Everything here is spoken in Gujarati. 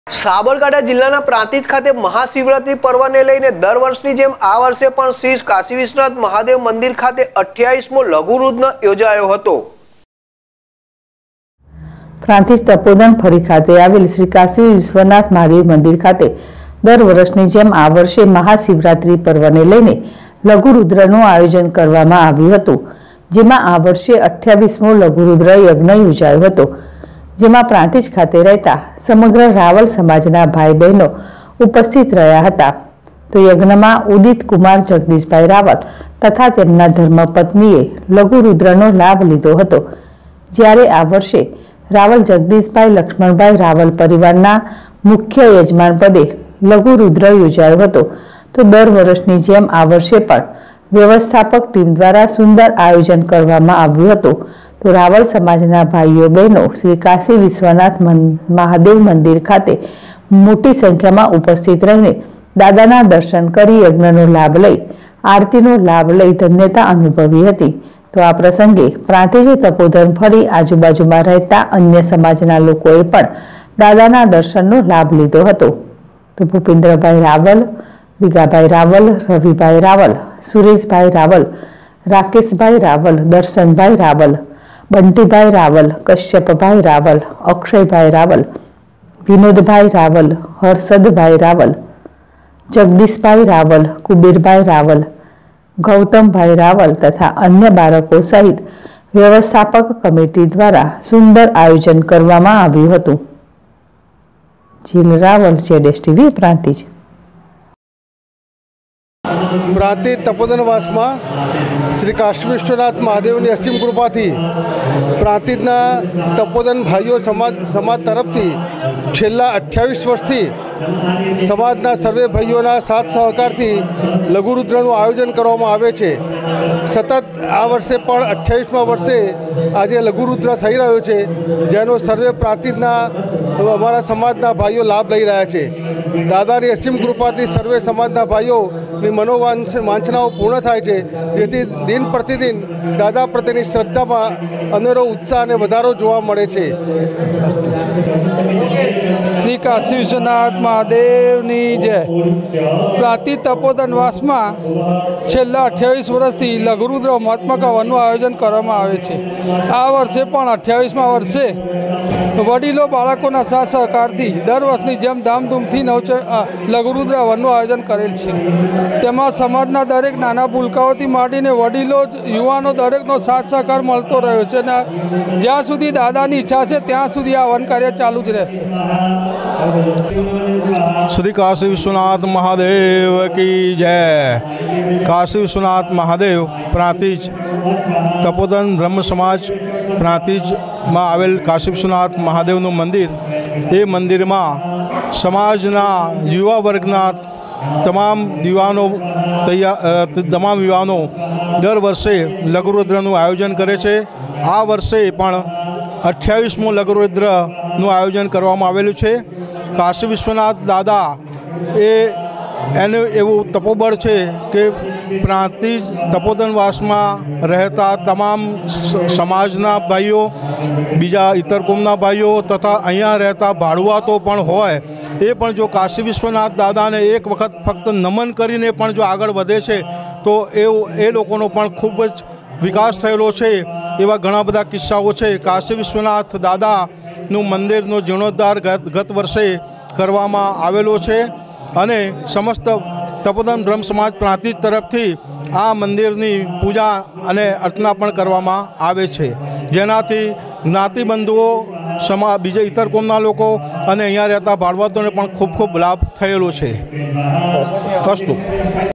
સાબરકાંઠા જિલ્લાના પ્રાંતિજ ખાતે મહાશિવરાત્રી પર્વને લઈને દર વર્ષની જેમ આ વર્ષે પણ શ્રી કાશી વિશ્વનાથ મહાદેવ મંદિર ખાતે 28મો લઘુરુદ્ર યોજાયો હતો। પ્રાંતિજ તપોવન ફરી ખાતે આવેલ શ્રી કાશી વિશ્વનાથ મહાદેવ મંદિર ખાતે દર વર્ષની જેમ આ વર્ષે મહાશિવરાત્રી પર્વને લઈને લઘુરુદ્રનું આયોજન કરવામાં આવ્યું હતું, જેમાં આ વર્ષે 28મો લઘુરુદ્ર યજ્ઞ યોજાયો હતો, જેમાં પ્રાંતિજ ખાતે રહેતા સમગ્ર રાવલ સમાજના ભાઈ બહેનો ઉપસ્થિત રહ્યા હતા। તો યજ્ઞમાં ઉદિત કુમાર જગદીશભાઈ રાવલ તથા તેમના ધર્મપત્નીએ લઘુરુદ્રનો લાભ લીધો હતો, જ્યારે આ વર્ષે રાવલ જગદીશભાઈ લક્ષ્મણભાઈ રાવલ પરિવારના મુખ્ય યજમાન પદે લઘુરુદ્ર યોજાયો હતો। તો દર વર્ષની જેમ આ વર્ષે પણ વ્યવસ્થાપક ટીમ દ્વારા સુંદર આયોજન કરવામાં આવ્યું હતું। તો રાવલ સમાજના ભાઈઓ બહેનો શ્રી કાશી વિશ્વનાથ મહાદેવ મંદિર ખાતે મોટી સંખ્યામાં ઉપસ્થિત રહીને દાદાના દર્શન કરી યજ્ઞનો લાભ લઈ આરતીનો લાભ લઈ ધન્યતા અનુભવી હતી। તો આ પ્રસંગે પ્રાંતિજે તપોધન ફરી આજુબાજુમાં રહેતા અન્ય સમાજના લોકોએ પણ દાદાના દર્શનનો લાભ લીધો હતો। તો ભૂપેન્દ્રભાઈ રાવલ, વિગાભાઈ રાવલ, રવિભાઈ રાવલ, સુરેશભાઈ રાવલ, રાકેશભાઈ રાવલ, દર્શનભાઈ રાવલ, બંટીભાઈ રાવલ, કશ્યપભાઈ રાવલ, અક્ષયભાઈ રાવલ, વિનોદભાઈ રાવલ, હર્ષદભાઈ રાવલ, જગદીશભાઈ રાવલ, કુબેરભાઈ રાવલ, ગૌતમભાઈ રાવલ તથા અન્ય બાળકો સહિત વ્યવસ્થાપક કમિટી દ્વારા સુંદર આયોજન કરવામાં આવ્યું હતું। જીલ રાવલ, ZSTV, પ્રાંતિજ। પ્રાંતિજ તપોવનવાસમાં શ્રી કાશી વિશ્વનાથ મહાદેવની અસીમ કૃપાથી પ્રાંતિજના તપોવન ભાઈઓ સમાજ તરફથી છેલ્લા 28 વર્ષથી સમાજના સર્વે ભાઈઓના સાથ સહકારથી લઘુરુદ્રનું આયોજન કરવામાં આવે છે। સતત આ વર્ષે પણ 28મા વર્ષે આજે લઘુરુદ્ર થઈ રહ્યો છે, જેનો સર્વે પ્રાંતિજના અમારા સમાજના ભાઈઓ લાભ લઈ રહ્યા છે। દાદાની અસીમ કૃપાથી સર્વે સમાજના ભાઈઓની મનોવાંછનાઓ પૂર્ણ થાય છે, જેથી દિન પ્રતિદિન દાદા પ્રત્યેની શ્રદ્ધામાં અનેરો ઉત્સાહ અને વધારો જોવા મળે છે। શ્રી કાશી વિશ્વનાથ મહાદેવની જય। પ્રાંતિજ તપોવનવાસમાં છેલ્લા 28 વર્ષથી લઘુરુદ્ર મહાત્મક હવનનું આયોજન કરવામાં આવે છે। આ વર્ષે પણ 28મા વર્ષે વડીલો બાળકોના સાથ સહકારથી દર વર્ષની જેમ ધામધૂમથી લઘુરુદ્ર હવનનું આયોજન કરેલ છે। તેમાં સમાજના દરેક નાના ભૂલકાઓથી માંડીને વડીલો, યુવાનો દરેકનો સાથ સહકાર મળતો રહ્યો છે અને જ્યાં સુધી દાદાની ઈચ્છા છે ત્યાં સુધી આ હવન કાર્ય ચાલુ જ રહેશે। श्री काशी विश्वनाथ महादेव की जय। काशी विश्वनाथ महादेव प्रांतिज तपोवन ब्रह्म समाज प्रांतिज में आवेल काशी विश्वनाथ महादेवનું મંદિર, એ મંદિરમાં સમાજના યુવા વર્ગના તમામ યુવાનો દર વર્ષે લઘુરુદ્રનું આયોજન કરે છે। આ વર્ષે પણ 28મો લઘુરુદ્રનું આયોજન કરવામાં આવેલું છે। કાશી વિશ્વનાથ દાદા એનું એવું તપોબળ છે કે પ્રાંતિજ તપોવનવાસમાં રહેતા તમામ સમાજના ભાઈઓ, બીજા ઇતર કોમના ભાઈઓ તથા અહીંયા રહેતા ભાડુઆતો પણ હોય, એ પણ જો કાશી વિશ્વનાથ દાદાને એક વખત ફક્ત નમન કરીને પણ જો આગળ વધે છે તો એ લોકોનો પણ ખૂબ જ વિકાસ થયેલો છે। એવા ઘણા બધા કિસ્સાઓ છે। કાશી વિશ્વનાથ દાદાનું મંદિરનો જીર્ણોદ્ધાર ગત વર્ષે કરવામાં આવેલો છે અને સમસ્ત તપોવન બ્રહ્મ સમાજ પ્રાંતિજ તરફથી આ મંદિરની પૂજા અને અર્ચના પણ કરવામાં આવે છે, જેનાથી જ્ઞાતિબંધુઓ, બીજા ઇતર કોમના લોકો અને અહીંયા રહેતા ભાડવતોને પણ ખૂબ લાભ થયેલો છે। અસ્તુ।